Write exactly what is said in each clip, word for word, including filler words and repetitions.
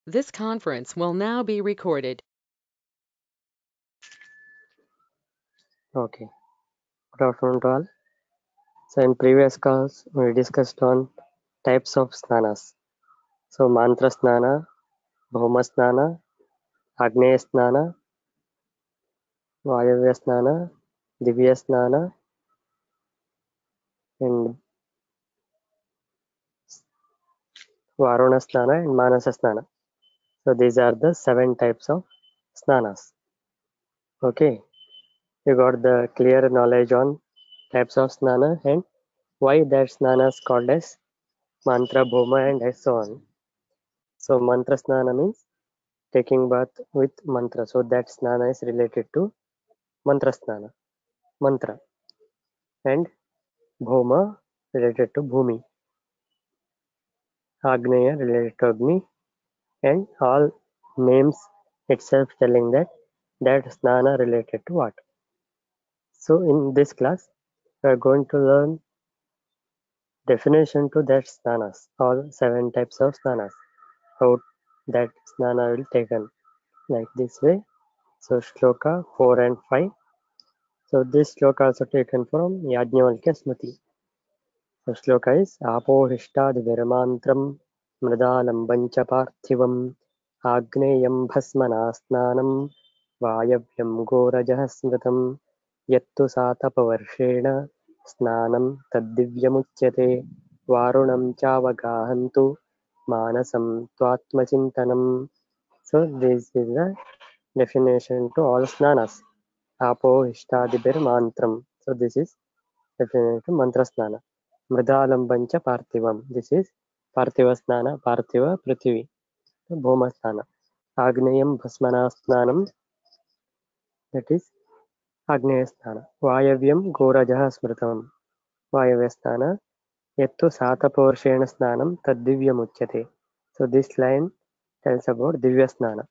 This conference will now be recorded. Okay, good afternoon to all. So in previous calls, we discussed on types of snanas. So mantra snana, bhoma snana, agneya snana, vayavya snana, divya snana, and varuna snana and manasa snana. So these are the seven types of snanas. Okay, you got the clear knowledge on types of snana and why that snana is called as mantra, bhoma, and so on. So mantra snana means taking bath with mantra. So that snana is related to mantra snana, mantra, and bhoma related to bhumi, agneya related to agni, and all names itself telling that that snana related to what. So in this class, we are going to learn definition to that snanas, all seven types of snanas, how that snana will taken like this way. So shloka four and five. So this shloka also taken from Yajnavalkya Smriti. The shloka is Apohishtadvirmantram mridalambam cha parthivam agneyam bhasmana snanam vayavyam gorajah smritam yattu satapavarshena snanam taddivyamukhyate varunam chavagahantu manasam tvatmachintanam. So this is the definition to all snanas. Apohishtadibir mantram. So this is definition to mantra snana. Mridalambam cha parthivam. This is parthiva snana, parthiva prithvi. So bhoma snana. Agneyam bhasmana snanam. That is agneya snana. Vayavyam gorajah smritam. Vayavya snana. Yattu sataporshena snanam taddivyam uchyate. So this line tells about divya snana.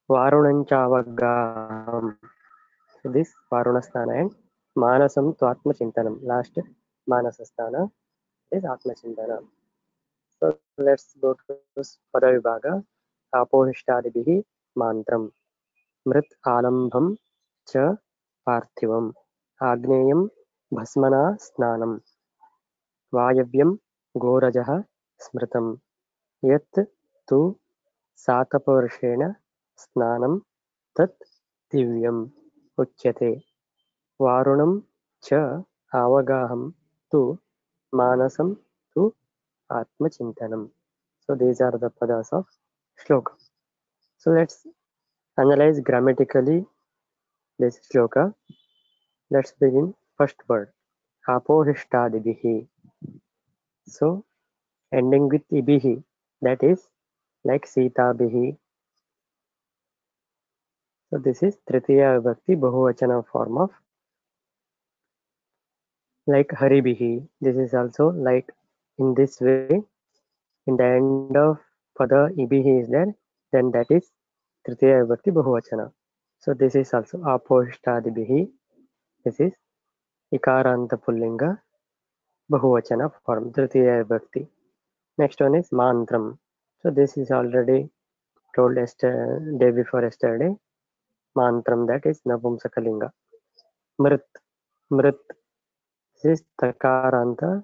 Varunanchavaggaham. So this Varuna Sthana and Manasam to Atma Chintanam. Last Manasa Sthana is Atma Chintana. So let's go to Padavibhaga. Apohishtadibihi Mantram. Mrit Alambham Cha Parthivam. Agneyam Bhasmana Snanam. Vayavyam Gorajaha Smritam. Yat tu Sataparshena Snanam Tat Divyam Uchyate. Varunam cha avagaham tu manasam tu atmachintanam. So these are the padas of shloka. So let's analyze grammatically this shloka. Let's begin first word. Apohishtadibihi. So ending with ibihi, that is like sitabihi. So this is tritiya vibhakti bahuvachana form of like haribihi. This is also like in this way. In the end of pada ibihi is there, then that is tritiya vibhakti bahuvachana. So this is also apohishtadibihi. This is ikaranta pullinga bahuvachana form, tritiya vibhakti. Next one is mantram. So this is already told yesterday, day before yesterday. Mantram, that is napumsakalinga. Mrit. Mrit. This is takaranta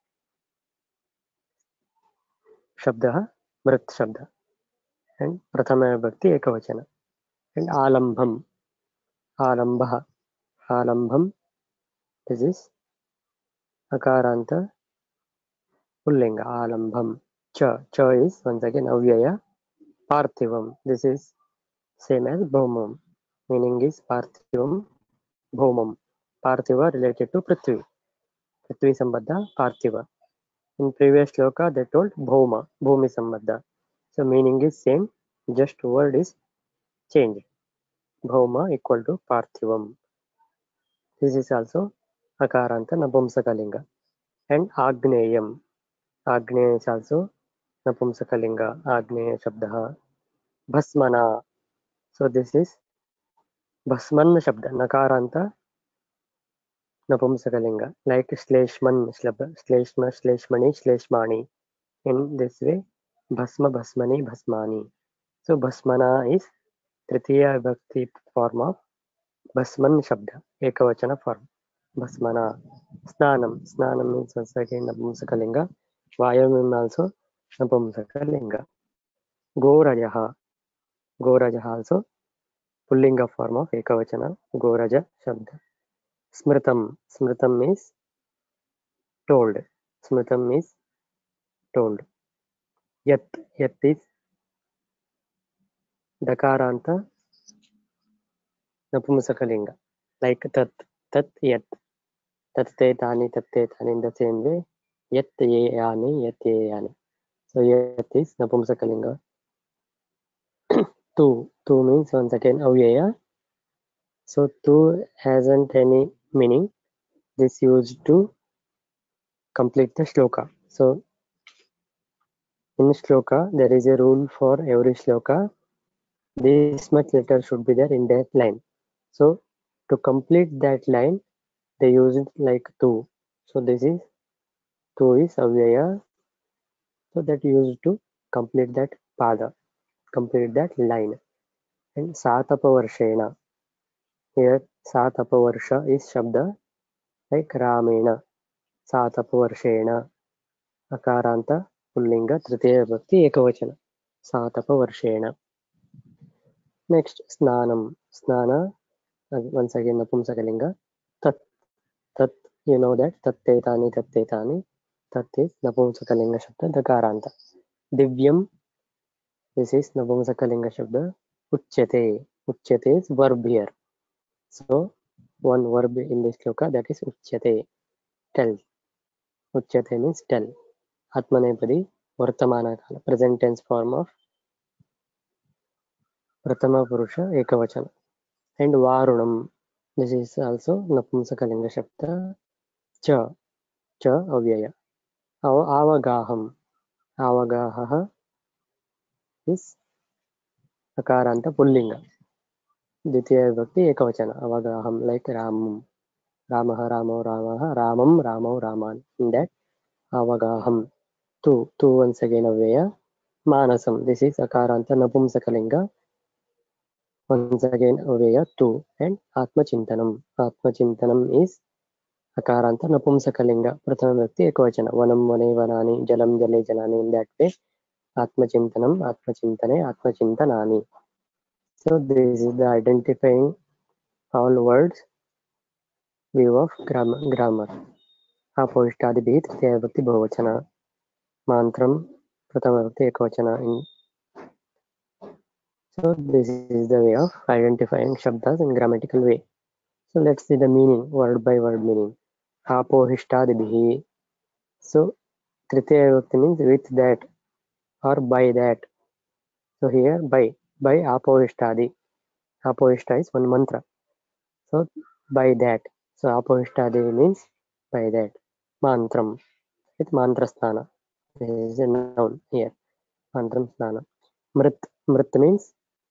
shabda, mrit shabda. And prathama vibhakti ekavachana. And alambham. Alambha. Alambham. This is akaranta pullinga. Alambham. Cha. Cha is once again avyaya. Parthivam. This is same as bhomam. Meaning is parthivam, bhomam. Parthiva related to Prithvi. Prithvi sambandha parthiva. In previous shloka they told bhoma, bhumi sambandha. So meaning is same, just word is changed. Bhoma equal to parthivam. This is also akaranta napumsakalinga. And agneyam. Agneya is also napumsakalinga. Agneya shabda. Bhasmana. So this is Bhasman shabda. Nakaranta napumsakalinga. Like Shleshman, Shleshma, Shleshmani, Shleshmani. In this way, Bhasma, Bhasmani, Bhasmani. So Bhasmana is Tritiya Vibhakti form of Bhasman Shabda, Ekavachana form. Bhasmana. Snanam. Snanam means once again Napumsakalinga. Vayam also Napumsakalinga. Gorajaha. Gorajaha also Pullinga form of Ekavachana. Goraja Shabda. Smritam. Smritam means told. Smritam means told. Yat. Yat is Dakaranta Napumsakalinga. Like Tat. Tat Yat. Tatte Tani Tatte Tani in the same way. Yat Ye Yani Yat Ye Yani. So Yat is Napumsakalinga. Tu. Tu means once again Avyaya. So tu hasn't any meaning. This used to complete the shloka. So in shloka there is a rule for every shloka. This much letter should be there in that line. So to complete that line they use it like tu. So this is tu is Avyaya. So that used to complete that pada, complete that line. And Satapavarshena. Here Satapavarsha is Shabda like Ramena. Satapavarsshena. Akaranta Pullinga Tritiya Vibhakti Ekavachana. Satapavarsshena. Next Snanam. Snana once again Napumsakalinga. Tat. Tat you know that Tatte Tani Tatte Tani. Tat is Napumsakalinga Shabda Dakaranta. Divyam. This is Napumsakalinga Shabda. Uchyate. Uchyate is verb here. So one verb in this shloka that is Uchyate. Tell. Uchyate means tell. Atmanepadi Vartamana Kala. Present tense form of Prathama Purusha Ekavachana. And Varunam. This is also Napumsakalinga Shabda. Cha. Cha Avyaya. Avagaham. Avagaha is Akaranta Pullinga. Ditya Vibhakti Ekavachana. Avagaham like Ramam. Ramaha Ramo Ramaha Ramam Ramo Raman. In that Avagaham. Tu. Tu once again Avyaya. Manasam. This is Akaranta Napumsakalinga. Once again Avyaya tu. And Atmachintanam. Atmachintanam is Akaranta Napumsakalinga. Prathama Vibhakti Ekavachana. Vanam Vane Vanani Jalam Jale Jalani. In that way Atmachintanam Atmachintane Atmachintanani. So this is the identifying all words view of grammar. grammar. Apohishtadibhi Tritiya Vibhakti Bahuvachana. Mantram Prathama Vibhakti Ekavachana. In So this is the way of identifying shabdas in grammatical way. So let's see the meaning, word by word meaning. Apohishtadibhi. So Tritiya Vibhakti means with that or by that. So here by by Apohishtadi. Apohishta is one mantra. So by that. So Apohishtadi means by that. Mantram. With mantra sthana. This is a noun here. Mantram sthana. Mrit. Mrit means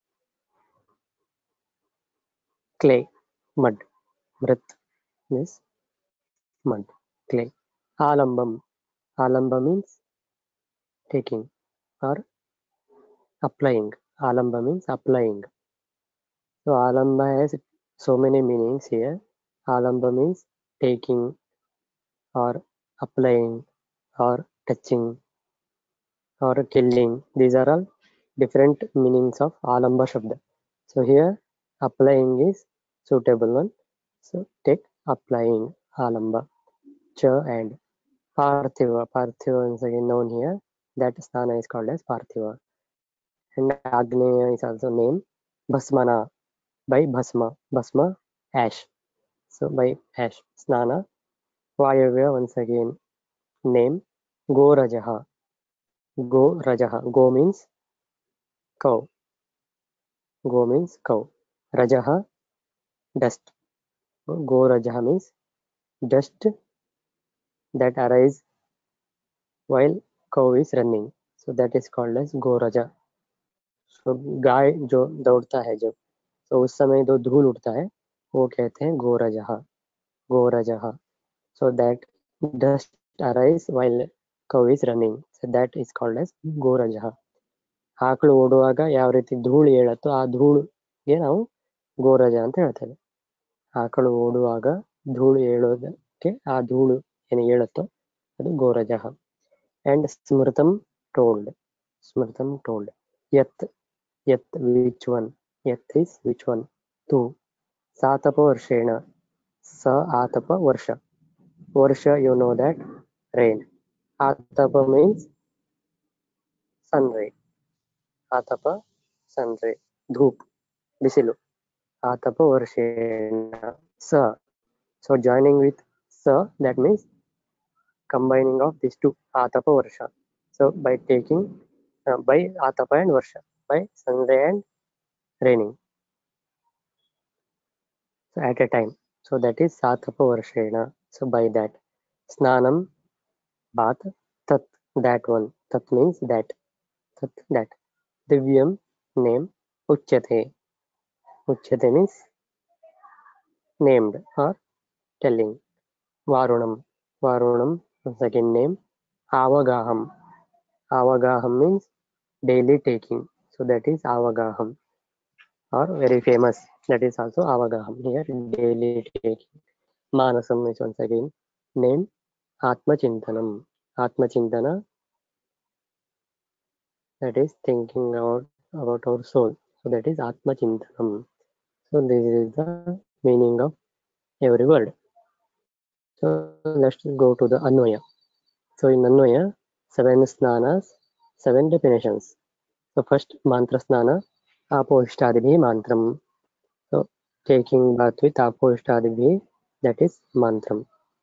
clay, mud. Mrit means mud, clay. Alambam. Alamba means taking or applying. Alamba means applying. So alamba has so many meanings here. Alamba means taking or applying or touching or killing. These are all different meanings of alamba shabda. So here applying is suitable one. So take applying alamba. Cha and Parthiva. Parthiva is again known here. That sthana is called as Parthiva. And Agneya is also named Bhasmana by Bhasma. Bhasma, ash. So by ash. Snana. Vayavya once again name Go Rajaha. Go Rajaha. Go means cow. Go means cow. Rajaha, dust. Go Rajaha means dust that arises while cow is running. So that is called as Go Raja. So गाय जो दौड़ता है जब तो उस समय जो धूल उठता है वो कहते हैं गोरजहा. गोरजहा. So that dust arise while cow is running. So that is called as gorajaha. ಆಕಳು ಓಡುವಾಗ ಯಾವ ರೀತಿ ಧೂಳು ಏಳತ್ತೋ ಆ ಧೂಳುಗೆ ನಾವು ಗೋರಜ ಅಂತ ಹೇಳ್ತೇವೆ. ಆಕಳು ಓಡುವಾಗ ಧೂಳು ಏಳೋದಕ್ಕೆ ಆ ಧೂಳು ಏನು ಏಳುತ್ತೋ ಅದು ಗೋರಜ. and smritam told, smritam told, yat, yat which one, yat is which one, tu, satapa varshena, sa atapa varsha, varsha you know that rain, atapa means sun ray, atapa sun ray, dhoop bisilu, atapa varshena, sa, so joining with sa that means combining of these two, atapa varsha. So by taking uh, by atapa and varsha, by sunray and raining, so at a time, so that is satapa varshena. So by that, snanam bath, tat that one, tat means that, tat that, divyam name, uchyate, uchyate means named or telling, varunam, varunam second name, avagaham, avagaham means daily taking, so that is avagaham, or very famous, that is also avagaham, here daily taking. Manasam is once again name, atma chintanam, atma chintana, that is thinking about about our soul, so that is atma chintanam. So this is the meaning of every word. So let's go to the anvaya. So in anvaya, seven snanas, seven definitions. So first mantra snana, apohishtadibhi mantram. So taking bath with apohishtadibhi, that is mantram.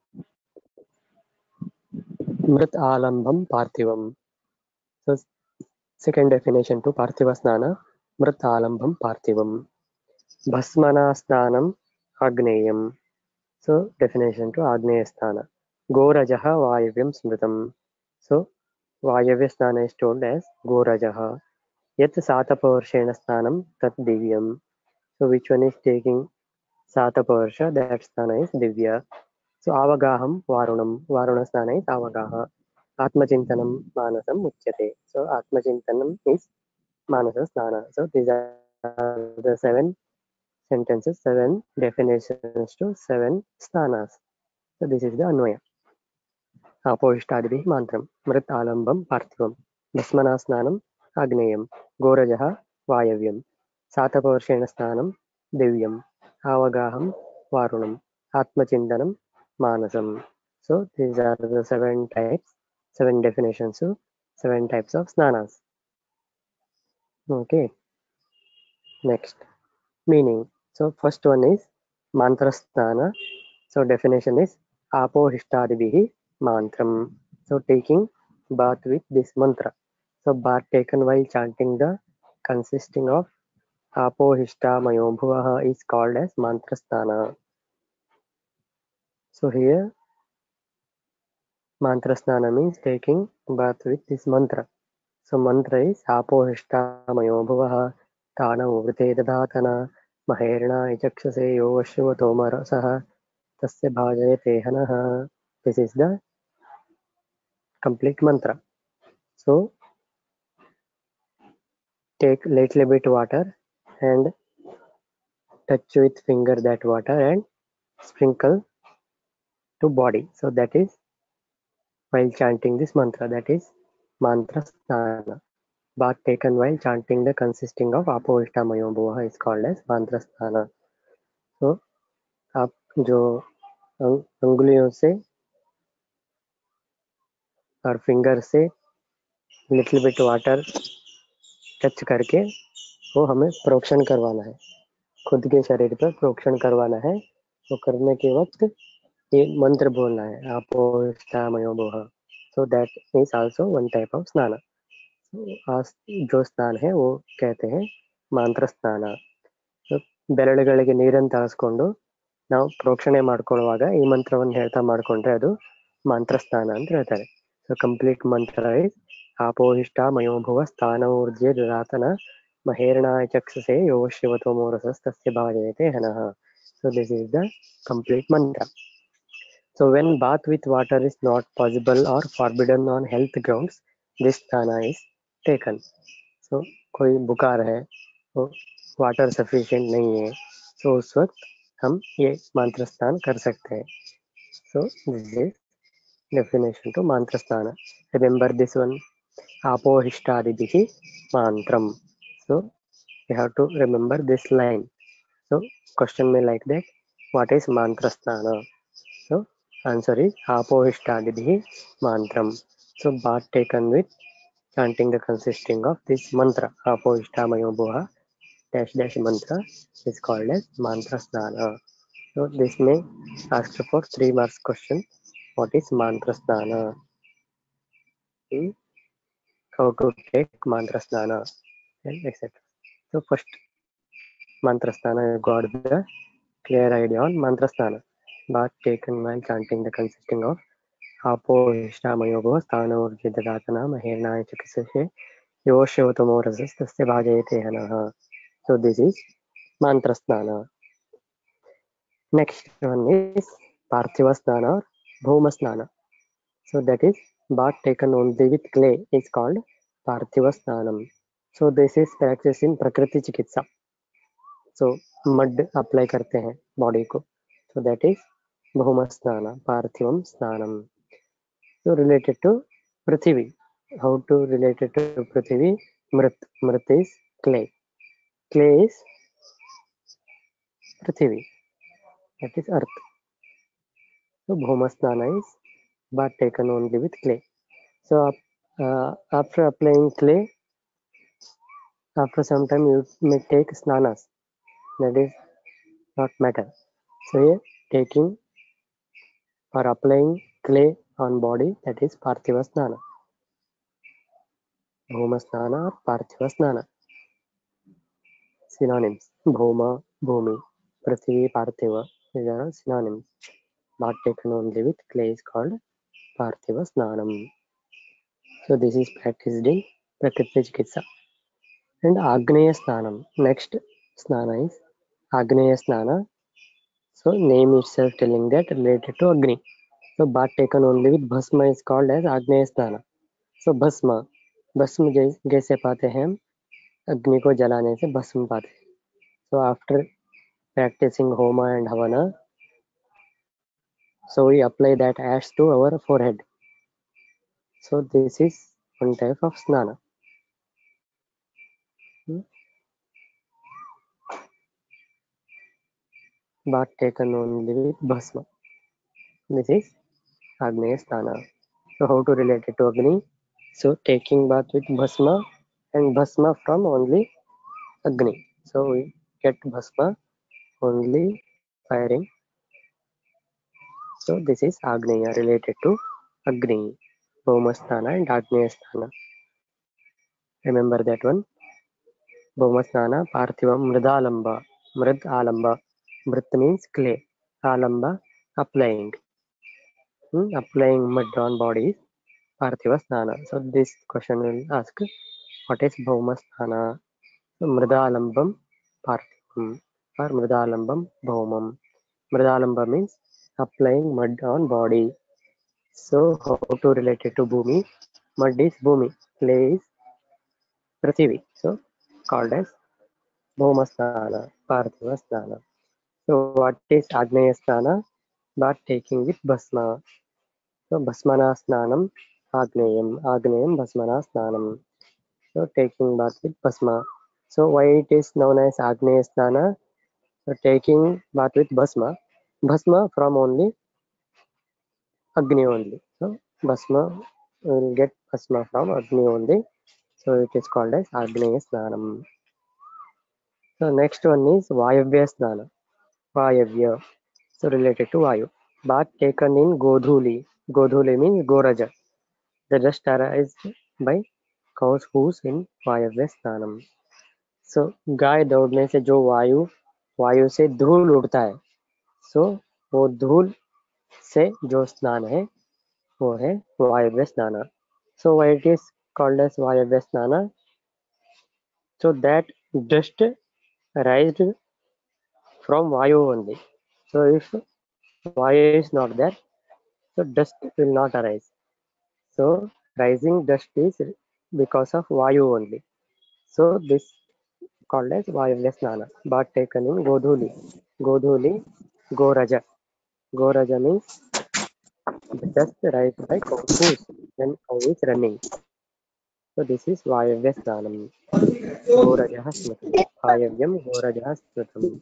Mrit alambam parthivam. So second definition to parthiva snana, mrit alambam parthivam. Bhasmana snanam agneyam. So definition to agneya snana, gorajaha vayavyam smritam. So vayavya snana is told as gorajaha. Yat satapavarshena snanam tat divyam. So which one is taking satapavarsha, that snana is divya. So avagaham varunam, varuna snana is avagaha. Atmachintanam manasam uchyate. So atmachintanam is manasa snana. So these are the seven sentences, seven definitions to seven snanas. So this is the anvaya. Apohishtadibhi mantram, mrit alambam parthivam, bhasmana snanam agneyam, gorajaha vayavyam, satapavarshena snanam divyam, avagaham varunam, atmachintanam manasam. So these are the seven types, seven definitions to seven types of snanas. Okay, next meaning. So first one is mantra snana. So definition is apohishtadibhi mantram. So taking bath with this mantra. So bath taken while chanting the consisting of apohishta mayobhuvaha is called as mantra snana. So here mantra snana means taking bath with this mantra. So mantra is apohishta mayobhuvaha tana uvrite dadatana maherna ichakshase yovashvato marasaha tasya bhajayate hanaha. This is the complete mantra. So take little bit water and touch with finger that water and sprinkle to body. So that is while chanting this mantra, that is mantra snana. Bath taken while chanting the consisting of apohishta mayobhuvaha is called as mantra snana. So आप जो अंगुलियों से और finger से little bit water touch करके वो हमें प्रोक्षण करवाना है, खुद के शरीर पर प्रोक्षण करवाना है. वो करने के वक्त ये मंत्र बोलना है, apohishta mayobhuvaha. So that is also one type of snana. So जो स्नान है वो कहते हैं ಮಂತ್ರ ಸ್ನಾನ. ಬೆರಳುಗಳಿಗೆ ನೀರನ್ನು ತಾಳಿಸ್ಕೊಂಡು ನಾವು ಪ್ರೋಕ್ಷಣೆ ಮಾಡ್ಕೊಳ್ಳುವಾಗ ಈ ಮಂತ್ರವನ್ನು ಹೇಳ್ತಾ ಮಾಡ್ಕೊಂಡ್ರೆ ಅದು ಮಂತ್ರ ಸ್ನಾನ ಅಂತ ಹೇಳ್ತಾರೆ. ಸೊ ಕಂಪ್ಲೀಟ್ ಮಂತ್ರ ಇಸ್ ಆಪೋಹಿಷ್ಟ ಮಯೋಭುವ ಸ್ಥಾನ ಊರ್ಜೆ ದುರಾತನ ಮಹೇರ್ಣಾಯ ಚಕ್ಷುಷೆ ಯೋ ಶಿವತೋ ಮೋರಸಸ್ ತಸ್ಯ ಭಾಜಯತೆ ಹನಃ. So this is the complete mantra. So when bath with water is not possible or forbidden on health grounds, this sthana is taken. so कोई बुखार है, तो वाटर सफिशिएंट नहीं है, तो उस वक्त हम ये मंत्र स्नान कर सकते हैं. So this is definition to mantra stana. Remember this one, apohishtadibihi mantram. So you have to remember this line. So question may like that, what is mantra stana? So answer is apohishtadibihi mantram. So bath taken with chanting the consisting of this mantra, apohishtamayo boha dash dash mantra, is called as mantra stana. So this may ask for three marks question. What is mantra stana? Hmm? How to take mantra stana, and et cetera. So first mantra stana, you got the clear idea on mantra stana. Bath taken while chanting the consisting of apo hishta mayogo sthana urjidatana mahernaya chakasashe yoshyotomo rasas tasya bhajayate hanaha. So this is mantra stana. Next one is parthiva stana or bhuma stana. So that is bath taken only with clay is called parthiva sthanam. So this is practiced in prakriti chikitsa. So mud apply करते हैं body को. So that is bhuma stana, parthivam sthanam. So related to prithvi. How to relate it to prithvi? Mrit. Mrit is clay. Clay is prithvi. That is earth. So bhuma stana is bath taken only with clay. So uh, after applying clay, after some time you may take snanas. That is not matter. So here taking or applying clay on body, that is parthiva snana. Bhuma snana or parthiva snana. Synonyms: bhuma, bhumi, prithvi, parthiva. These are synonyms. Not taken only with clay is called parthiva snanam. So this is practiced in prakriti chikitsa. And agneya snanam. Next snana is agneya snana. So name itself telling that related to Agni. So bath taken only with bhasma is called as Agneya Snana. So भस्म भस्म जैसे पाते हैं हम, अग्नि को जलाने से भस्म पाते हैं. So after practicing homa and havana, so we apply that ash to our forehead. So this is one type of snana. Hmm? Bath taken only with bhasma. This is Agneya Snana. So how to relate it to Agni? So taking bath with bhasma and bhasma from only Agni. So we get bhasma only firing. So this is Agneya related to Agni, Bhaumasthana and Agneyasthana. Remember that one. Bhaumasthana, Parthivam, Mridalamba, Mrid Alamba. Mrid means clay. Alamba, applying. Hmm? Applying mud on body, Parthiva Snana. So this question will ask, what is Bhaumasthana? So Mridalambam, Parthivam, or Mridalambam, Bhaumam. Mridalamba means applying mud on body. So how to relate it to Bhumi? Mud is Bhumi, clay is Prithivi. So called as Bhumasthana, Parthiva Snana. So what is Agneya Snana? Bath taking with Bhasma. So Bhasmana Snanam, Agneyam, Agneyam Bhasmana Snanam. So taking bath with Bhasma. So why it is known as Agneya Snana? So taking bath with Bhasma. Bhasma from only Agni only. So Bhasma will get Bhasma from Agni only. So it is called as Agneya Snanam. So next one is Vayavya Snana. Vayavya. So related to Vayu. Bath taken in Godhuli. Godhuli means Goraja. The dust arises by cows hooves in Vayavya Snanam. So गाय दौड़ने से जो वायु वायु से धूल उड़ता है, सो वो धूल से जो स्नान है वो है वायव्य स्नान. So why it is called as Vayavya Snana? So that dust raised from Vayu only. So if Vayu is not there, so dust will not arise. So rising dust is because of Vayu only. So this called as Vayavya Snana, bath taken in Godhuli. Godhuli, Goraja. Goraja means just right by cow pools when cow is running. So this is Vayavya Snanam. Gorajah Smritam. Vayavyam Gorajah Smritam.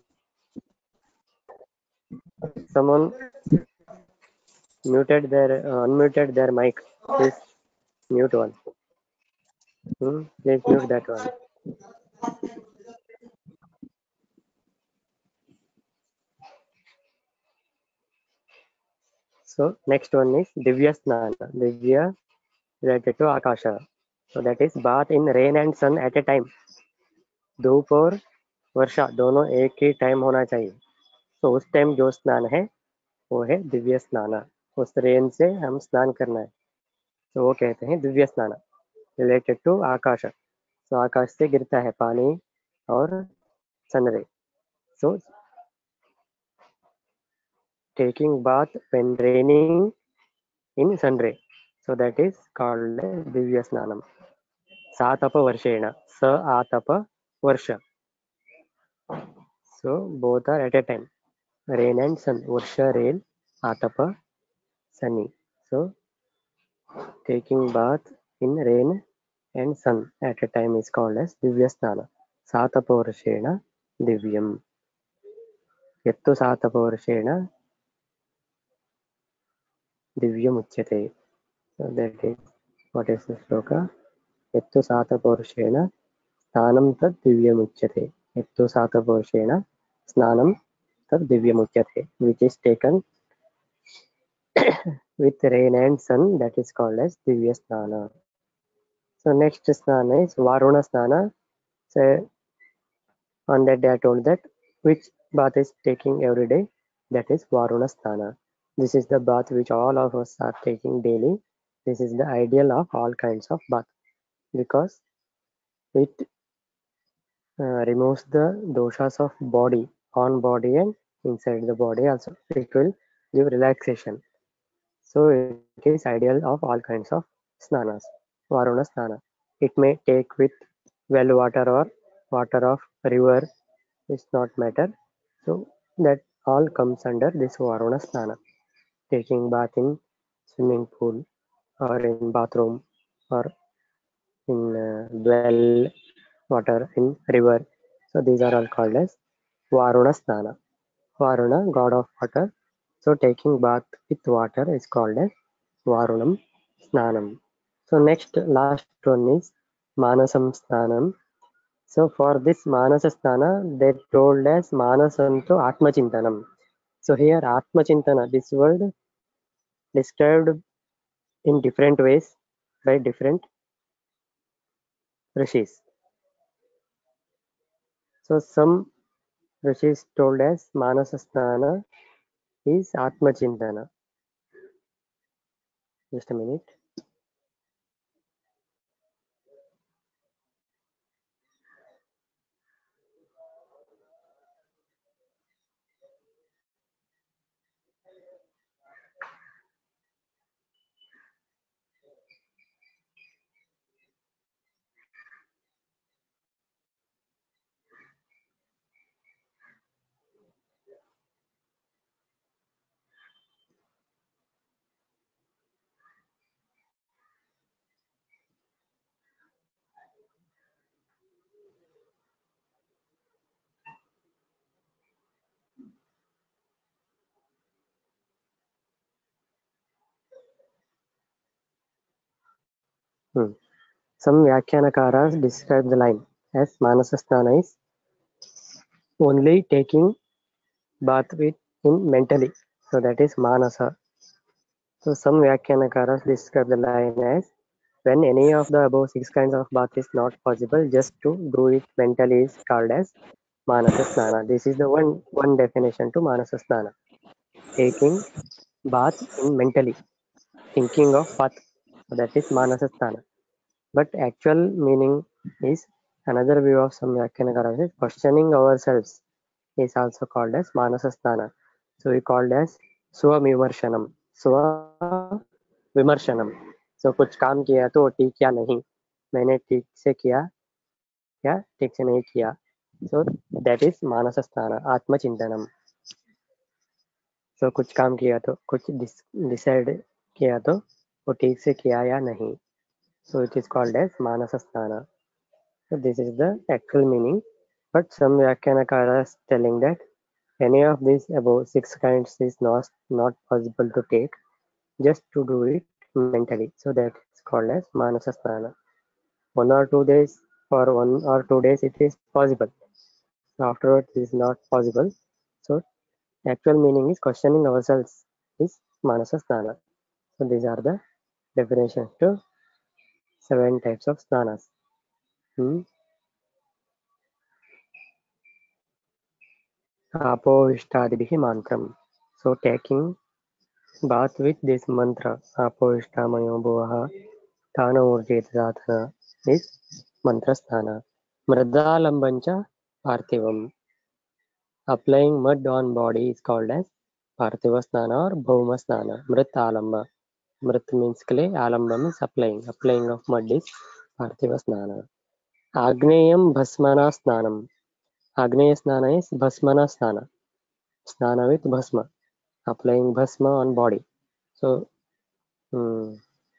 Someone muted their uh, unmuted their mic. Please mute one. Hmm? Please mute that one. So next one is Divya Snana. Divya related to Akasha. So that is bath in rain and sun at a time. धूप और वर्षा दोनों एक ही time होना चाहिए. तो उस time जो स्नान है वो है दिव्य स्नान. उस रेन से हम स्नान करना है तो वो कहते हैं दिव्य स्नान. रिलेटेड टू आकाश. तो आकाश से गिरता है पानी और sunray. So taking bath when raining in sunray. So that is called Divya Snanam. Satapa Varshena. Sa Atapa Varsha. So both are at a time. Rain and sun. Varsha, rain. Atapa, sunny. So taking bath in rain and sun at a time is called as Divya Snana. Satapa Varshena Divyam. Yattu Satapa Varshena Divyam Uchyate. So that is what is the sloka? Yattu Satapa Varshena Sthanam Tad Divyamuchyate. Yattu Satapa Snanam Tad Divyamuchyate, which is taken with rain and sun, that is called as Divya Snana. So next Snana is Varuna Snana. So on that day I told that which bath is taking every day, that is Varuna Snana. This is the bath which all of us are taking daily. This is the ideal of all kinds of bath because it uh, removes the doshas of body, on body and inside the body also. It will give relaxation. So it is ideal of all kinds of snanas. Varuna snana. It may take with well water or water of river. It's not matter. So that all comes under this Varuna snana. Taking bath in swimming pool or in bathroom or in uh, well water in river. So these are all called as Varuna Snana. Varuna, god of water. So taking bath with water is called as Varunam Snanam. So next, last one is Manasam Snanam. So for this Manasa Snana, they told as Manasanto Atma Chintanam. So here Atma Chintana, this word described in different ways by different rishis. So some rishis told as Manasa Snana is Atma Chintana. Just a minute. Hmm. Some Vyakhyanakaras describe the line as Manasasthana is only taking bath with in mentally. So that is Manasa. So some Vyakhyanakaras describe the line as when any of the above six kinds of bath is not possible, just to do it mentally is called as Manasasthana. This is the one one definition to Manasasthana. Taking bath in mentally, thinking of bath. So that is Manasasthana. But actual meaning is another view of some Vyakhyanakaras is questioning ourselves is also called as Manasasthana. So we called as Swavimarshanam. Swavimarshanam. So कुछ काम किया तो ठीक या नहीं, मैंने ठीक से किया या ठीक से नहीं किया, सो दैट इज मानस स्थान, आत्मचिंतनम। सो कुछ काम किया तो, कुछ डिसाइड किया तो वो ठीक से किया या नहीं, so it is called as manasasthana. So this is the actual meaning, but some Vyakhyanakaras telling that any of these above six kinds is not not possible to take, just to do it mentally. So that is called as manasasthana. One or two days, for one or two days it is possible. Afterwards it is not possible. So actual meaning is questioning ourselves is manasasthana. So these are the definitions to seven types of snanas. Hmm? Apohishtadibihi mantram. So taking bath with this mantra, Apohishtamayom bhuvaha Thana urjetathana, is mantra sthana. Mradalambancha parthivam. Applying mud on body is called as parthiva snana or bhauma snana. Mrit alamba. Mrit means clay, alamba means applying. Applying of mud is parthiva snana. Agneyam bhasmana snanam. Agneya snana is bhasmana snana. Snana with bhasma. Applying bhasma on body. So hmm,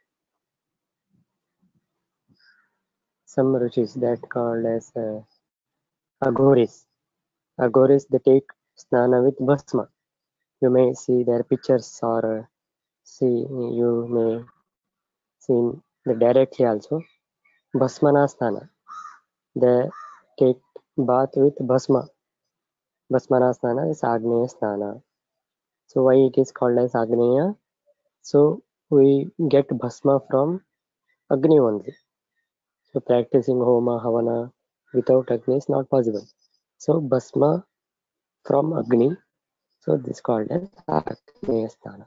some ruchis that called as uh, aghoris. Aghoris they take snana with bhasma. You may see their pictures or uh, see you may see the directly also. Bhasmana snana. They take bath with bhasma. Bhasmana snana is Agneya snana. So why it is called as Agneya? So we get bhasma from Agni only. So practicing Homa Havana without Agni is not possible. So Bhasma from Agni, so this is called as Agneya Sthana.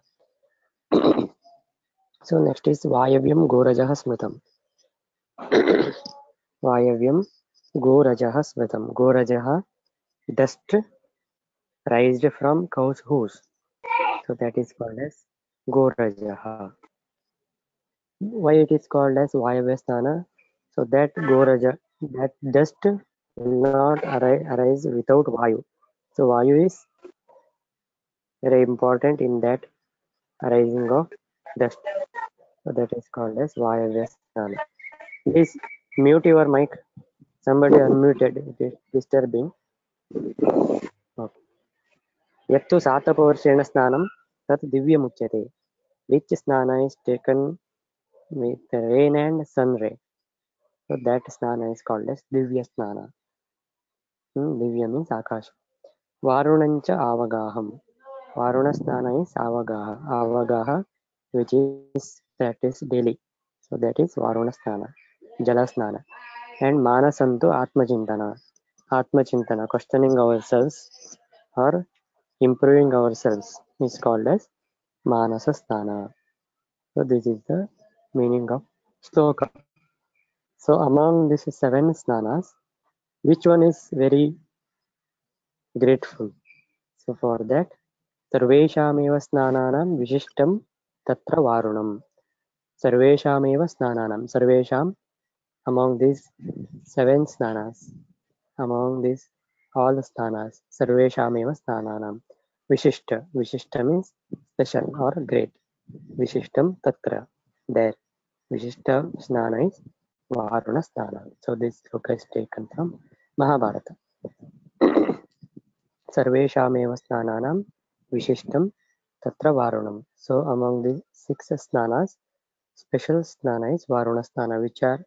So next is Vayavyam Gorajah Smritam. Vayavyam Gorajah Smritam. Gorajah, dust raised from cow's hooves. So that is called as Gorajah. Why it is called as Vayavya Sthana? So that Goraja, that dust will not arise, arise without Vayu. So Vayu is very important in that arising of dust. So that is called as Vayavya Sthana. Please mute your mic. Somebody unmuted. It is disturbing. Okay. Yattu Satapavarshena Snanam Tat Divyam-uchyate. Which snana is taken with rain and sun ray. So that snana is called as Divya Snana. Hmm, Divya means Akash. Varunancha Avagaham. Varuna Snana is Avagaha. Avagaha, which is practiced daily. So that is Varuna Snana. Jala Snana. And Manasantu Atmachintana. Atmachintana, questioning ourselves or improving ourselves, is called as Manasa Sthana. So this is the meaning of sloka. So among these seven snanas, which one is very grateful? So for that, Sarveshameva snananam vishishtam tatra varunam. Sarveshameva snananam. Sarvesham, among these seven snanas, among these all snanas, Sarveshameva snananam. Vishishta. Vishishta means special or great. Vishishtam tatra. There. Vishishta snana is Varuna snana. So this sloka is taken from Mahabharata. Sarveshameva snananam vishishtam tatra varunam. So among the six snanas, special snana is Varuna snana, which are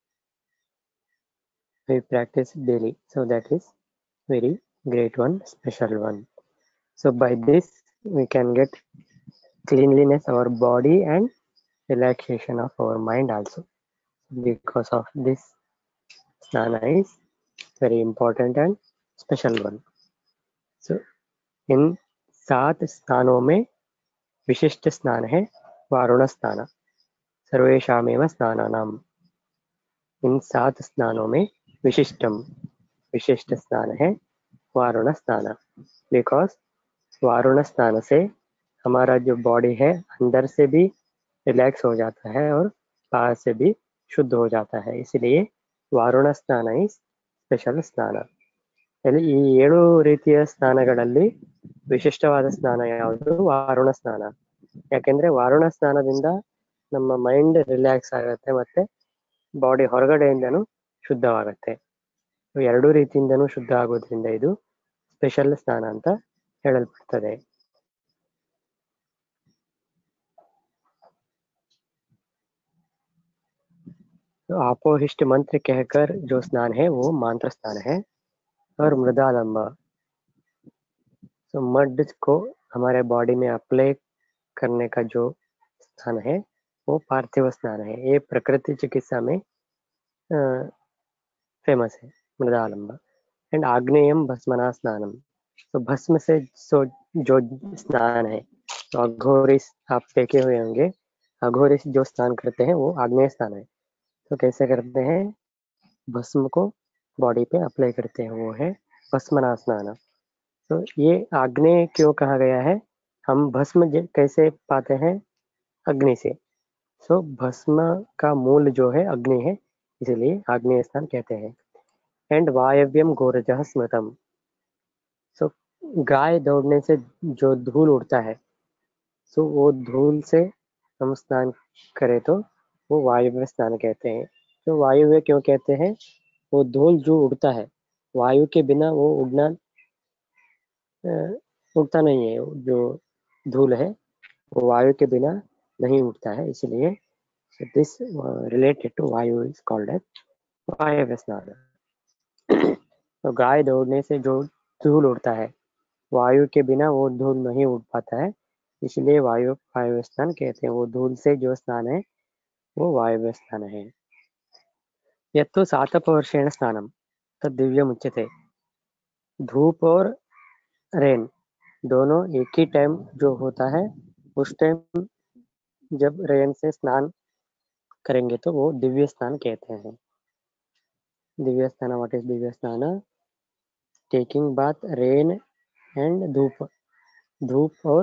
we practice daily. So that is very great one, special one. So by this we can get cleanliness of our body and relaxation of our mind also. Because of this snana is very important and special one. So इन सात स्थानों में विशिष्ट स्नान है वारुण स्नान. सर्वेषामेव स्नानानाम. इन सात स्नानों में विशिष्टम विशिष्ट स्नान है वारुण स्नान. बिकॉज वारुण स्नान से हमारा जो बॉडी है अंदर से भी रिलैक्स हो जाता है और बाहर से भी शुद्ध हो जाता है. इसलिए वारुण स्नान इज ಸ್ಪೆಷಲ್ ಸ್ನಾನ. ಇಲ್ಲಿ ಈ ಏಳು ರೀತಿಯ ಸ್ನಾನಗಳಲ್ಲಿ ವಿಶಿಷ್ಟವಾದ ಸ್ನಾನ ಯಾವುದು? ವಾರುಣ ಸ್ನಾನ. ಯಾಕೆಂದ್ರೆ ವಾರುಣ ಸ್ನಾನದಿಂದ ನಮ್ಮ ಮೈಂಡ್ ರಿಲ್ಯಾಕ್ಸ್ ಆಗುತ್ತೆ ಮತ್ತೆ ಬಾಡಿ ಹೊರಗಡೆಯಿಂದನೂ ಶುದ್ಧವಾಗುತ್ತೆ. ಎರಡೂ ರೀತಿಯಿಂದನೂ ಶುದ್ಧ ಆಗೋದ್ರಿಂದ ಇದು ಸ್ಪೆಷಲ್ ಸ್ನಾನ ಅಂತ ಹೇಳಲ್ಪಡ್ತದೆ. आपोहिष्ट मंत्र कहकर जो स्नान है वो मंत्र स्नान है. और मृदालंब, तो मड को हमारे बॉडी में अप्लाई करने का जो स्नान है वो पार्थिव स्नान है. ये प्रकृति चिकित्सा में फेमस है मृदालंब. एंड आग्नेयम भस्मना स्नानम, तो भस्म से सो जो स्नान है, तो अघोरिस आप देखे हुए होंगे, अघोरिस जो स्नान करते हैं वो आग्नेय स्नान है. तो कैसे करते हैं? भस्म को बॉडी पे अप्लाई करते हैं, वो है भस्मना स्नान. तो ये आग्नेय क्यों कहा गया है? हम भस्म कैसे पाते हैं? अग्नि से. सो भस्म का मूल जो है अग्नि है, इसलिए आग्नेय स्नान कहते हैं. एंड वायव्यम गोरजः स्मृतम, सो गाय दौड़ने से जो धूल उड़ता है, सो वो धूल से हम स्नान करें तो वो वायुव्य स्नान कहते हैं. तो वायुव्य क्यों कहते हैं? वो धूल जो उड़ता है, वायु के बिना वो उड़ना उड़ता नहीं है. जो धूल है वो वायु के बिना नहीं उड़ता है, इसलिए this related to Vayu is called as Vayavya snana. तो गाय दौड़ने से जो धूल उड़ता है, वायु के बिना वो धूल नहीं उड़ पाता है, इसलिए वायु वायु स्नान कहते हैं. वो धूल से जो स्नान है वो वायव्य स्नान है. यत्तु सातपवर्षेण स्नानम तद दिव्यम उच्यते. धूप और रेन दोनों एक ही टाइम जो होता है, उस टाइम जब रेन से स्नान करेंगे तो वो दिव्य स्नान कहते हैं. दिव्य स्नान, व्हाट इज दिव्य स्नान? टेकिंग बाथ रेन एंड धूप, धूप और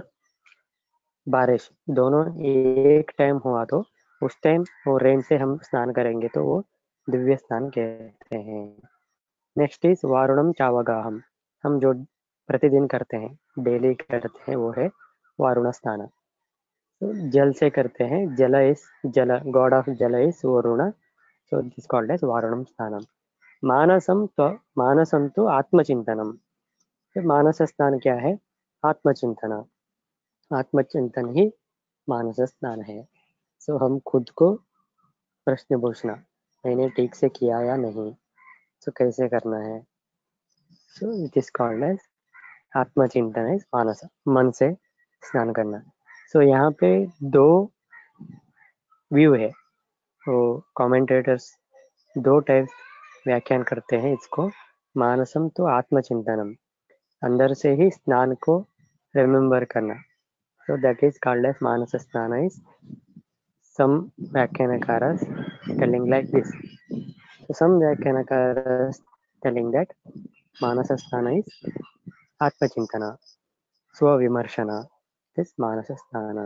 बारिश दोनों एक टाइम हुआ तो उस टाइम वो रेन से हम स्नान करेंगे तो वो दिव्य स्नान कहते हैं. नेक्स्ट इज वारुणम चावगाहम, हम जो प्रतिदिन करते हैं, डेली करते हैं, वो है वारुण स्नान. तो जल से करते हैं, jal is jal, god of jal is Varuna, so this called as varunam snanam. मानसम तो मानसम तो आत्मचिंतनम, मानस स्नान क्या है? आत्मचिंतन. आत्मचिंतन ही मानस स्नान है. सो हम खुद को प्रश्न पूछना, मैंने ठीक से किया या नहीं, सो कैसे करना है. So it is called as atmachintan is manas, मन से स्नान करना. सो so, यहाँ पे दो व्यू है, तो कमेंटेटर्स दो टाइप व्याख्यान करते हैं इसको. मानसम तो आत्मचिंतनम, अंदर से ही स्नान को रिमेम्बर करना, so that is called as manas snana. Is some Vyakhyanakaras telling like this. So some Vyakhyanakaras telling that manas snana is atmachintana, swavimarshana, this manas snana.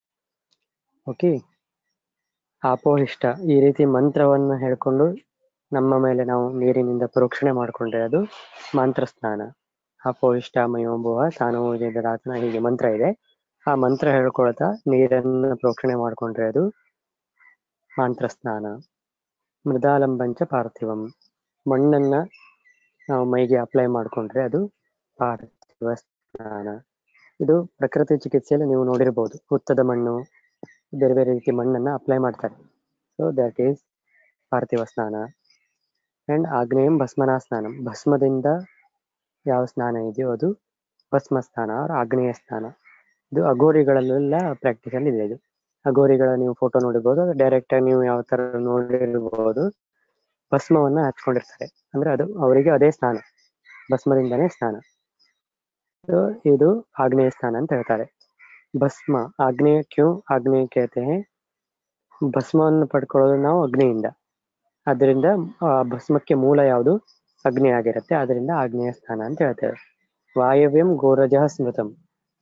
Okay. ಆಪೋಹಿಷ್ಟ ಈ ರೀತಿ ಮಂತ್ರವನ್ನು ಹೇಳ್ಕೊಂಡು ನಮ್ಮ ಮೇಲೆ ನಾವು ನೀರಿನಿಂದ ಪ್ರೋಕ್ಷಣೆ ಮಾಡಿಕೊಂಡ್ರೆ ಅದು ಮಂತ್ರ ಸ್ನಾನ. ಆಪೋಹಿಷ್ಟ ಮಯೋಭುವ ಸಾನೋಜರಾತನ, ಹೀಗೆ ಮಂತ್ರ ಇದೆ. ಆ ಮಂತ್ರ ಹೇಳ್ಕೊಳ್ತಾ ನೀರನ್ನು ಪ್ರೋಕ್ಷಣೆ ಮಾಡ್ಕೊಂಡ್ರೆ ಅದು ಮಂತ್ರ ಸ್ನಾನ. ಮೃದಾಲಂಬಂಚ ಪಾರ್ಥಿವಂ, ಮಣ್ಣನ್ನ ನಾವು ಮೈಗೆ ಅಪ್ಲೈ ಮಾಡ್ಕೊಂಡ್ರೆ ಅದು ಪಾರ್ಥಿವ ಸ್ನಾನ. ಇದು ಪ್ರಕೃತಿ ಚಿಕಿತ್ಸೆಯಲ್ಲಿ ನೀವು ನೋಡಿರ್ಬೋದು, ಹುತ್ತದ ಮಣ್ಣು, ಬೇರೆ ಬೇರೆ ರೀತಿ ಮಣ್ಣನ್ನ ಅಪ್ಲೈ ಮಾಡ್ತಾರೆ. ಸೊ ದಟ್ ಈಸ್ ಪಾರ್ಥಿವ ಸ್ನಾನ. ಅಂಡ್ ಆಗ್ನೇಯಂ ಭಸ್ಮನಾ ಸ್ನಾನಂ, ಭಸ್ಮದಿಂದ ಯಾವ ಸ್ನಾನ ಇದೆಯೋ ಅದು ಭಸ್ಮ ಸ್ನಾನ ಅವ್ರ ಆಗ್ನೇಯ ಸ್ನಾನ. ಇದು ಅಘೋರಿಗಳಲ್ಲೆಲ್ಲ ಪ್ರಾಕ್ಟಿಕಲ್ ಇದೆ. ಇದು ಅಘೋರಿಗಳ ನೀವು ಫೋಟೋ ನೋಡಿರ್ಬೋದು, ಡೈರೆಕ್ಟ್ ಆಗಿ ನೀವು ಯಾವ ತರ ನೋಡಿರ್ಬೋದು, ಭಸ್ಮವನ್ನ ಹಚ್ಕೊಂಡಿರ್ತಾರೆ, ಅಂದ್ರೆ ಅದು ಅವರಿಗೆ ಅದೇ ಸ್ನಾನ, ಭಸ್ಮದಿಂದನೇ ಸ್ನಾನ. ಇದು ಆಗ್ನೇಯ ಸ್ನಾನ ಅಂತ ಹೇಳ್ತಾರೆ. ಭಸ್ಮ ಆಗ್ನೇಯ ಕ್ಯೂ ಆಗ್ನೇಯ कहते हैं, ಭಸ್ಮವನ್ನು ಪಡ್ಕೊಳ್ಳೋದು ನಾವು ಅಗ್ನಿಯಿಂದ, ಅದರಿಂದ ಭಸ್ಮಕ್ಕೆ ಮೂಲ ಯಾವುದು? ಅಗ್ನಿ ಆಗಿರುತ್ತೆ, ಅದರಿಂದ ಆಗ್ನೇಯ ಸ್ನಾನ ಅಂತ ಹೇಳ್ತೇವೆ. ವಾಯವ್ಯಂ ಗೋರಜಃ ಸ್ಮೃತಂ,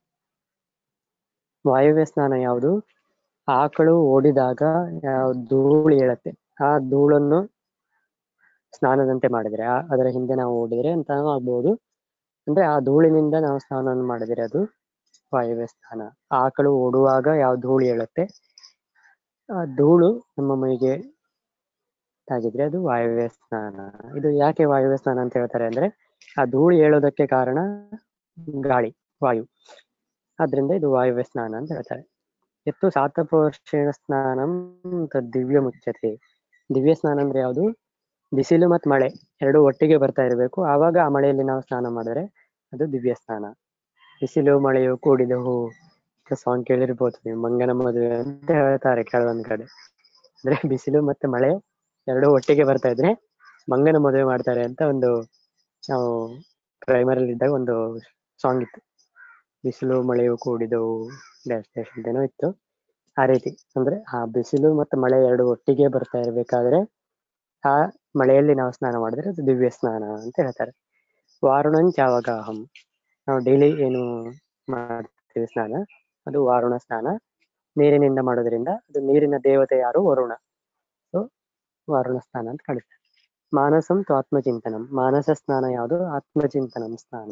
ವಾಯವ್ಯ ಸ್ನಾನ ಯಾವುದು? ಆಕಳು ಓಡಿದಾಗ ಯಾವ ಧೂಳು ಹೇಳುತ್ತೆ, ಆ ಧೂಳನ್ನು ಸ್ನಾನದಂತೆ ಮಾಡಿದ್ರೆ ಅದರ ಹಿಂದೆ ನಾವು ಓಡಿದ್ರೆ ಅಂತಾನು ಆಗ್ಬಹುದು. ಅಂದ್ರೆ ಆ ಧೂಳಿನಿಂದ ನಾವು ಸ್ನಾನವನ್ನು ಮಾಡಿದ್ರೆ ಅದು ವಾಯುವ್ಯ ಸ್ನಾನ. ಆಕಳು ಓಡುವಾಗ ಯಾವ ಧೂಳು ಹೇಳುತ್ತೆ ಆ ಧೂಳು ನಮ್ಮ ಮೈಗೆ ತಾಗಿದ್ರೆ ಅದು ವಾಯುವ್ಯ ಸ್ನಾನ. ಇದು ಯಾಕೆ ವಾಯುವ್ಯ ಸ್ನಾನ ಅಂತ ಹೇಳ್ತಾರೆ ಅಂದ್ರೆ ಆ ಧೂಳು ಹೇಳೋದಕ್ಕೆ ಕಾರಣ ಗಾಳಿ, ವಾಯು. ಆದ್ರಿಂದ ಇದು ವಾಯುವ್ಯ ಸ್ನಾನ ಅಂತ ಹೇಳ್ತಾರೆ. ಎತ್ತು ಸಾತಪೋರ್ಷೇಣ ಸ್ನಾನಂ ದಿವ್ಯ ಮುಚ್ಚತೆ. ದಿವ್ಯ ಸ್ನಾನ ಅಂದ್ರೆ ಯಾವುದು? ಬಿಸಿಲು ಮತ್ತು ಮಳೆ ಎರಡು ಒಟ್ಟಿಗೆ ಬರ್ತಾ ಇರಬೇಕು, ಆವಾಗ ಆ ಮಳೆಯಲ್ಲಿ ನಾವು ಸ್ನಾನ ಮಾಡಿದ್ರೆ ಅದು ದಿವ್ಯ ಸ್ನಾನ. ಬಿಸಿಲು ಮಳೆಯು ಕೂಡಿದವು ಸಾಂಗ್ ಕೇಳಿರ್ಬೋದು ನೀವು, ಮಂಗನ ಮದುವೆ ಅಂತ ಹೇಳ್ತಾರೆ ಕೆಲವೊಂದ್ ಕಡೆ. ಅಂದ್ರೆ ಬಿಸಿಲು ಮತ್ತೆ ಮಳೆ ಎರಡು ಒಟ್ಟಿಗೆ ಬರ್ತಾ ಇದ್ರೆ ಮಂಗನ ಮದುವೆ ಮಾಡ್ತಾರೆ ಅಂತ ಒಂದು ನಾವು ಪ್ರೈಮರಲ್ಲಿ ಇದ್ದಾಗ ಒಂದು ಸಾಂಗ್ ಇತ್ತು. ಬಿಸಿಲು ಮಳೆಯು ಕೂಡಿದವು ಡ್ಯಾಶ್ ಡ್ಯಾಶ್ ಅಂತೇನೋ ಇತ್ತು. ಆ ರೀತಿ ಅಂದ್ರೆ ಆ ಬಿಸಿಲು ಮತ್ತು ಮಳೆ ಎರಡು ಒಟ್ಟಿಗೆ ಬರ್ತಾ ಇರ್ಬೇಕಾದ್ರೆ ಆ ಮಳೆಯಲ್ಲಿ ನಾವು ಸ್ನಾನ ಮಾಡಿದ್ರೆ ಅದು ದಿವ್ಯ ಸ್ನಾನ ಅಂತ ಹೇಳ್ತಾರೆ. ವಾರುಣಂಚ ಅವಗಾಹಂ, ನಾವು ಡೈಲಿ ಏನು ಮಾಡ್ತೀವಿ ಸ್ನಾನ ಅದು ವಾರುಣ ಸ್ನಾನ. ನೀರಿನಿಂದ ಮಾಡೋದ್ರಿಂದ ಅದು ನೀರಿನ ದೇವತೆ ಯಾರು? ವರುಣ. ಸೊ ವಾರುಣ ಸ್ನಾನ ಅಂತ ಕರೀತಾರೆ. ಮಾನಸಂ ತು ಆತ್ಮಚಿಂತನಂ, ಮಾನಸ ಸ್ನಾನ ಯಾವುದು? ಆತ್ಮಚಿಂತನಂ ಸ್ನಾನ.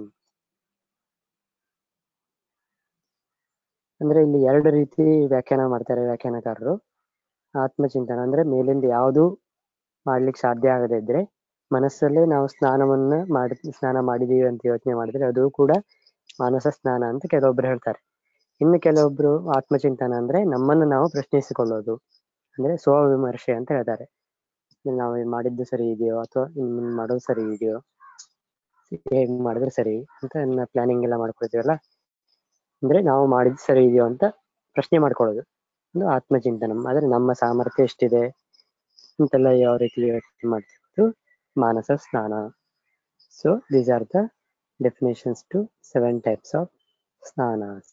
ಅಂದ್ರೆ ಇಲ್ಲಿ ಎರಡು ರೀತಿ ವ್ಯಾಖ್ಯಾನ ಮಾಡ್ತಾರೆ ವ್ಯಾಖ್ಯಾನಕಾರರು. ಆತ್ಮಚಿಂತನ ಅಂದ್ರೆ ಮೇಲಿಂದ ಯಾವುದು ಮಾಡ್ಲಿಕ್ಕೆ ಸಾಧ್ಯ ಆಗದೇ ಇದ್ರೆ ಮನಸ್ಸಲ್ಲೇ ನಾವು ಸ್ನಾನವನ್ನ ಮಾಡಿ ಸ್ನಾನ ಮಾಡಿದೀವಿ ಅಂತ ಯೋಚನೆ ಮಾಡಿದ್ರೆ ಅದು ಕೂಡ ಮಾನಸ ಸ್ನಾನ ಅಂತ ಕೆಲವೊಬ್ರು ಹೇಳ್ತಾರೆ. ಇನ್ನು ಕೆಲವೊಬ್ರು ಆತ್ಮಚಿಂತನ ಅಂದ್ರೆ ನಮ್ಮನ್ನು ನಾವು ಪ್ರಶ್ನಿಸಿಕೊಳ್ಳೋದು, ಅಂದ್ರೆ ಸ್ವವಿಮರ್ಶೆ ಅಂತ ಹೇಳ್ತಾರೆ. ನಾವು ಮಾಡಿದ್ದು ಸರಿ ಇದೆಯೋ ಅಥವಾ ಇನ್ನು ಮಾಡೋದು ಸರಿ ಇದೆಯೋ, ಹೇಗ್ ಮಾಡಿದ್ರೆ ಸರಿ ಅಂತ ಪ್ಲಾನಿಂಗ್ ಎಲ್ಲ ಮಾಡ್ಕೊಳ್ತೀವಲ್ಲ, ಅಂದ್ರೆ ನಾವು ಮಾಡಿದ್ದು ಸರಿ ಇದೆಯೋ ಅಂತ ಪ್ರಶ್ನೆ ಮಾಡ್ಕೊಳ್ಳೋದು ಒಂದು ಆತ್ಮಚಿಂತನಂ. ಆದ್ರೆ ನಮ್ಮ ಸಾಮರ್ಥ್ಯ ಎಷ್ಟಿದೆ ಅಂತೆಲ್ಲ ಯಾವ ರೀತಿ ಯೋಚನೆ ಮಾಡ್ತಿತ್ತು ಮಾನಸ ಸ್ನಾನ. So these are the definitions to seven types of snanas.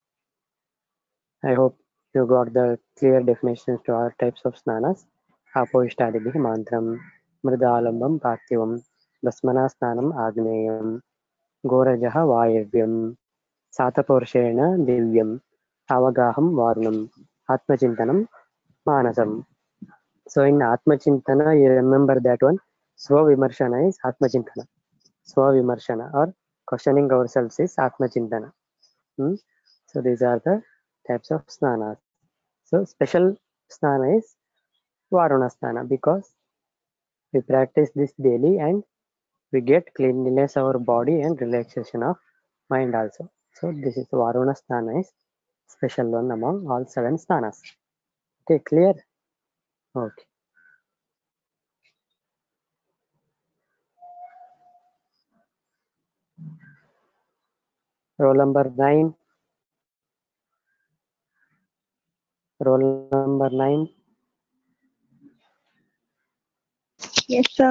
I hope you got the clear definitions to all types of snanas. Apoishtadibhi mantram, mridalambam parthivam, basmana snanam agneyam, gorajah vayavyam, sataporshena divyam, avagaham varunam, atmachintanam manasam. So in atmachintana you remember that one, swavimarshana is atmachintana. Swavimarshana or questioning ourselves is atmachintana. Hmm? So these are the types of snanas. So special snana is Varuna snana because we practice this daily and we get cleanliness of our body and relaxation of mind also. So this is Varuna snana is special one among all seven snanas. Okay, clear? Okay. Roll number nine. Roll number nine. Yes, sir.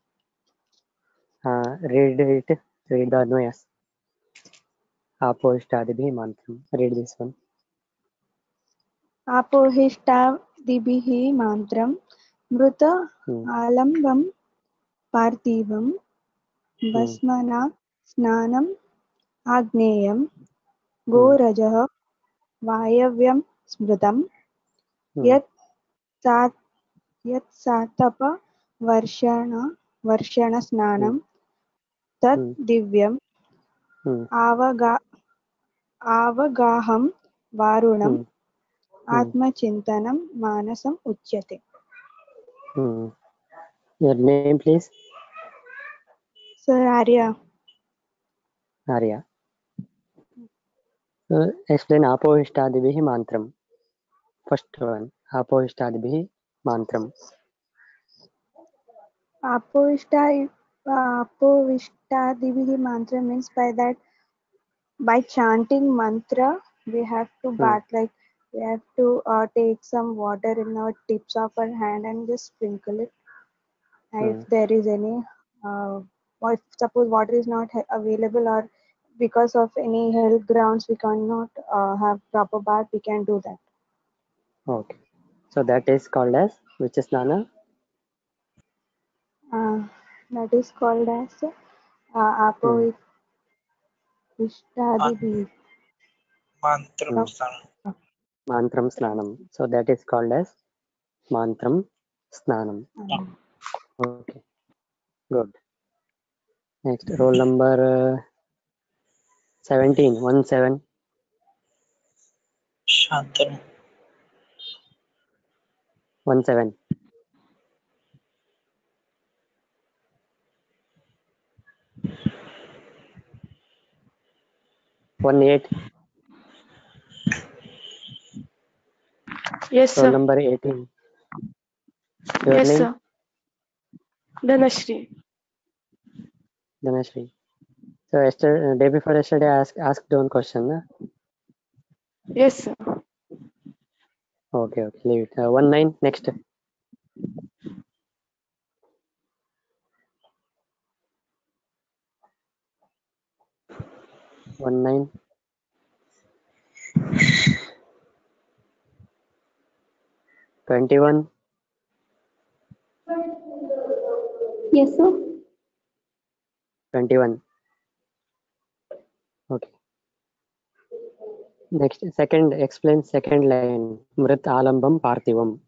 Uh, read it. Read the Anvayas. Apoishtadibhi mantram. Read this one. आपोहिष्टादिभिः मन्त्रं मृत Hmm. आलम्बं पार्थिवं Hmm. भस्मना स्नानम् आग्नेयं Hmm. गोरजः वायव्यं स्मृतं Hmm. यत् सात् यत् सातप वर्षण वर्षणस्नानं तत् Hmm. दिव्यम् Hmm. आवगा आवगाहं वारुणम् Hmm. Hmm. आत्मचिन्तनं मानसम् उच्यते. Hmm. Your name, please. Sir Arya. Arya. Uh, explain Apohishtadibhi mantram. First one. Apohishtadibhi mantram. Apovishta Apovishtaadivihi mantra means by that by chanting mantra we have to Hmm. bath, like we have to uh, take some water in our tips of our hand and just sprinkle it. And Hmm. if there is any uh, or if suppose water is not ha- available or because of any health grounds we cannot uh, have proper bath, we can do that. Okay. So that is called as which snana? Uh, that is called as uh, Hmm. Apovishtaadivihi. Mantram Hmm. Snanam. Mantram snanam. So that is called as mantram snanam. Um, Okay. Good. Next, roll number uh, seventeen. One seven. Shantanu. One seven. One eight. Yes, Roll sir. number eighteen. Your Yes, name? sir. Dhanashri. Dhanashri. So yesterday, day before yesterday, I asked asked one question. Na? Yes, sir. Okay, okay, leave it. Uh, one nine. Next. One nine. Twenty one. Yes, sir. Twenty one. Okay. Next, second. Explain second line. Mrit alambam parthivam.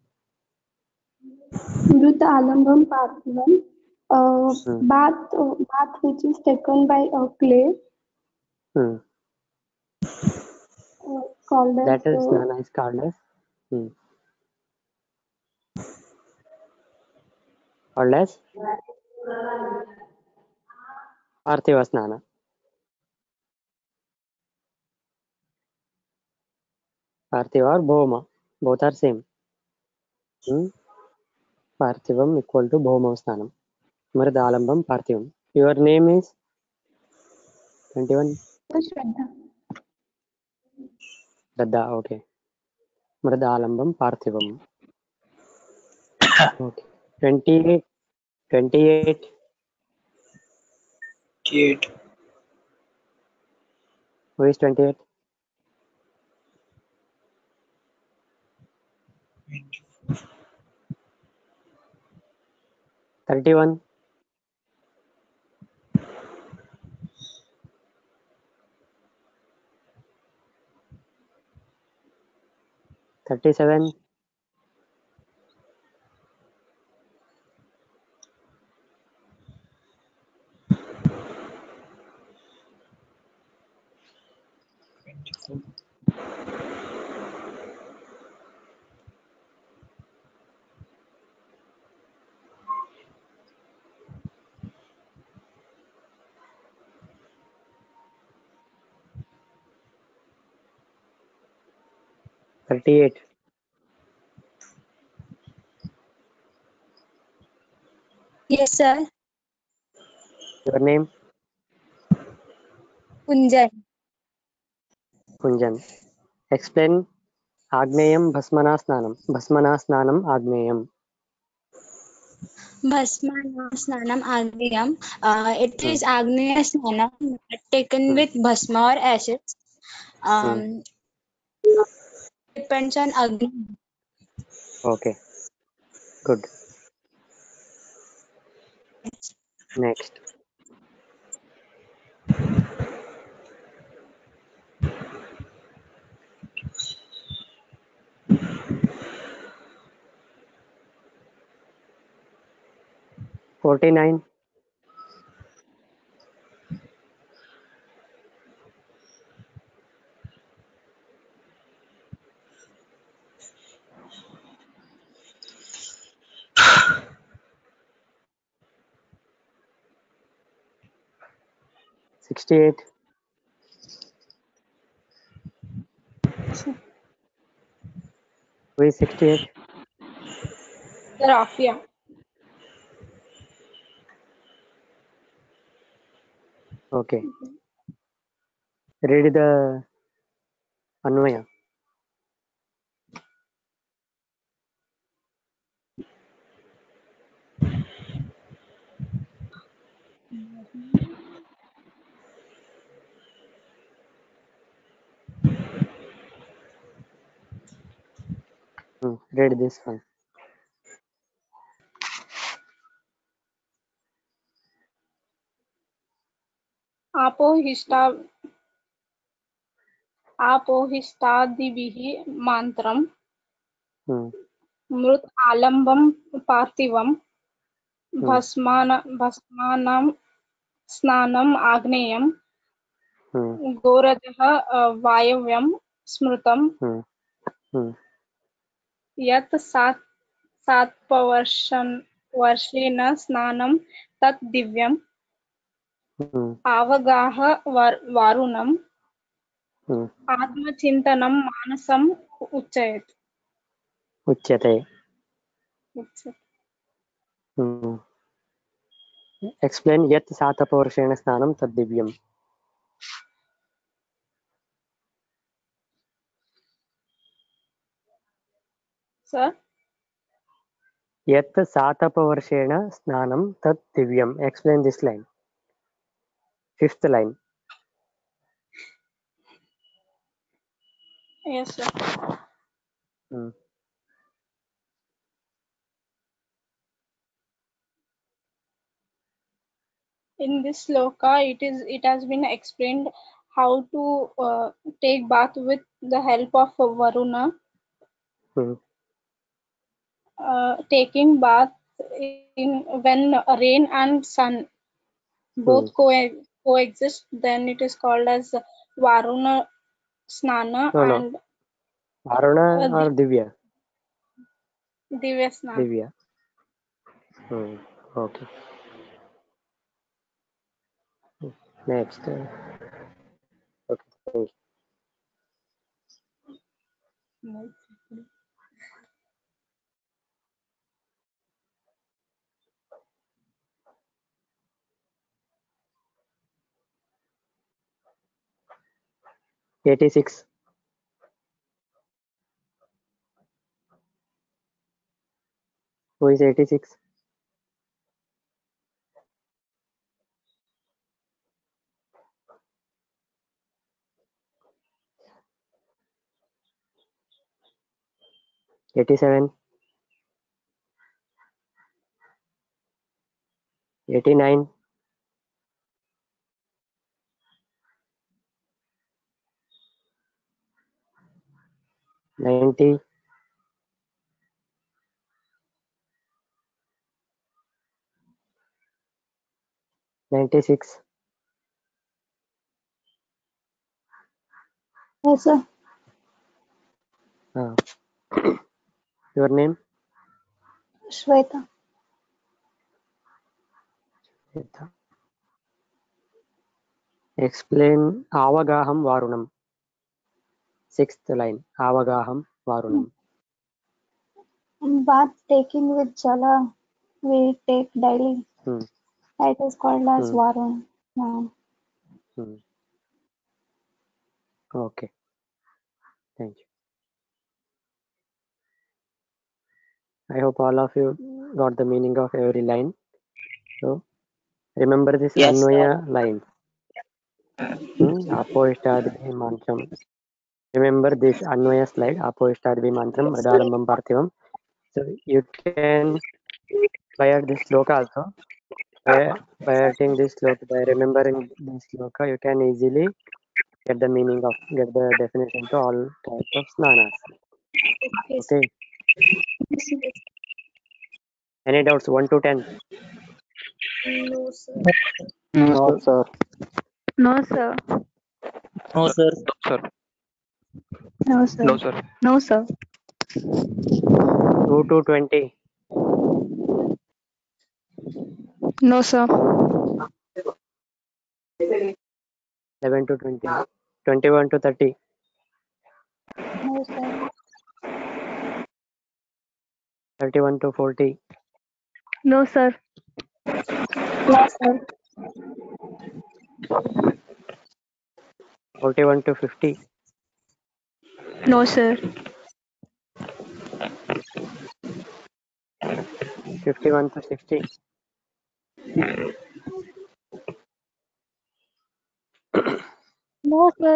Mrut alambam parthivam. Uh, Hmm. bath, uh, bath which is taken by a clay, Hmm. uh, called as That is uh, Nana is called as. Hmm. Called as Parthiva Snana. Parthiva or Bhoma. Both are same. Hmm. Parthivam equal to Bhoma Snanam. Mridalambam Parthivam. Your name is twenty-one. Shraddha. Shraddha. Okay. Mridalambam Parthivam. Okay. twenty-eight. twenty-eight. Eight. Who is twenty-eight? thirty-one. thirty-seven. Twenty-four. thirty-eight. Yes, sir. Your name? Kunjan. Kunjan. Explain Agneyam Bhasmana Snanam. Bhasmana Snanam Agneyam. Bhasmana Snanam Agneyam. Uh, it Hmm. is Agneya Snanam taken Hmm. with Bhasma or ashes. Hmm. Um, depends on Agni. Okay. Good. Next. forty-nine. sixty-eight. Who is sixty-eight? Rafia. Okay. Read the Anvaya. Hmm. Read this one. आपोहिष्टा आपोहिष्टादिभिः मात्रं Hmm. मृत् आलम्बं पार्थिवं भस्मान भस्मानं स्नानम् आग्नेयं हम्म गोरजः अ, वायव्यं स्मृतं हम्म हम्म यत् सात् सात्वर्षं वर्षेण स्नानं तत् दिव्यम् हम्म आवगाह वर- वारुणम् हम्म आत्मचिन्तनं मानसम् उच्चयेत् उच्यते उच्यते। हम्म एक्सप्लेन यत् सातपवर्षेण स्नानं तद् दिव्यम् सर यत् सातपवर्षेण स्नानं तत् दिव्यम् explain this line fifth line yes sir. Hmm In this sloka it is it has been explained how to uh, take bath with the help of Varuna. Hmm Uh, taking bath in when rain and sun both hmm co- coexist, then it is called as Varuna Snana no no and Varuna uh, और Di- Divya Divya Snana. Divya hmm okay next okay thank you eighty-six who is eighty-six eighty-seven eighty-nine ninety ninety-six Yes, sir. uh, your name Shweta. explain avagaham varunam sixth line avagaham varunam Bath taking with jala we take daily. hmm. It is called as Hmm. Varun. Yeah. Hmm. Okay, thank you. I hope all of you got the meaning of every line. So remember this Yes, Anvaya sir. line. Hmm? Apoishtadhi mantram. Remember this Anvaya slide. Apoishtadhi mantram Radharambam Parthivam. So you can by this sloka also. By, by writing this sloka, by remembering this sloka, you can easily get the meaning of, get the definition to all types of snanas. Okay. Any doubts? One to ten. No sir. No, sir. No sir. No, sir. No, sir. No, sir. No sir. Two to twenty. No sir. Eleven to twenty. Twenty-one to thirty. No, sir. Thirty-one to forty. No sir. No, sir. Forty-one to fifty. No sir. Fifty-one to sixty. No, sir.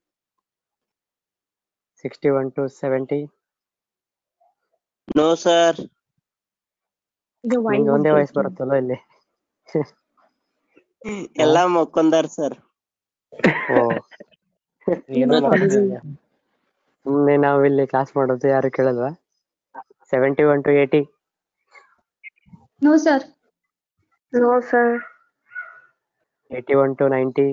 Sixty-one to seventy. No, sir. ನಿಂಗೆ ಒಂದೇ ವಯಸ್ಸು ಬರುತ್ತಲ್ಲ ಇಲ್ಲಿ. ಎಲ್ಲ ಮಕ್ಕೊಂದಾರ sir. ಓ ಏನೋ ಮಾಡ್ತಿದ್ಯಾ ಸುಮ್ಮನೆ ನಾವು ಇಲ್ಲಿ ಕ್ಲಾಸ್ ಮಾಡೋದು ಯಾರು ಕೇಳಲ್ವಾ? Seventy one to eighty. No, sir. No, sir. eighty-one to ninety,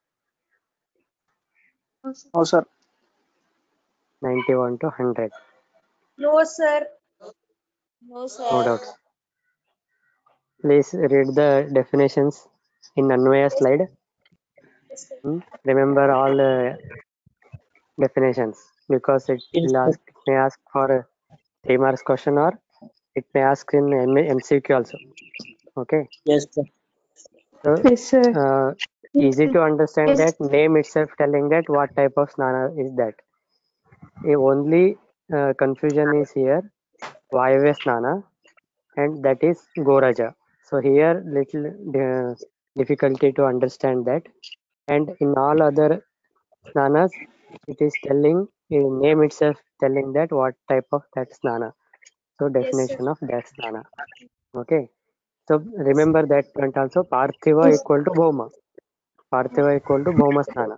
No, sir. ninety-one to one hundred. No, sir. No, No sir. doubts. Please read the definitions in Anvaya slide. Hmm? Remember all uh, definitions because it Yes, will sir. ask, it may ask for a three marks question or it may ask in M- MCQ also. Okay. Yes, sir. So Yes, sir. uh, easy to understand that name itself telling that what type of snana is that. The only uh, confusion is here Vayave snana and that is Goraja. So here little uh, difficulty to understand that, and in all other snanas it is telling in name itself telling that what type of that snana. So definition of that snana. Okay. So remember that point also. Parthiva equal to Bhoma. Parthiva equal to Bhoma snana.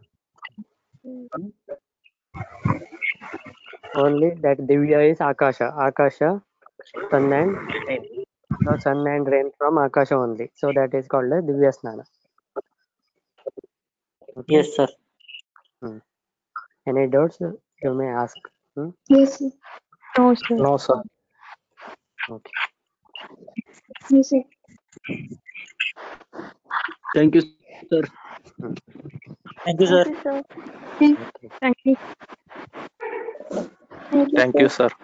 Only that Divya is Akasha. Akasha, sun and rain. So sun and rain from Akasha only. So that is called a Divya snana. Okay. Yes, sir. Hmm. Any doubts you may ask. Hmm? Yes, sir. No, sir. No, sir. Okay. Yes, sir. Thank you, sir. Hmm. Thank you, sir. Thank you, sir. Okay. Thank you. Thank you, Thank sir. you, sir.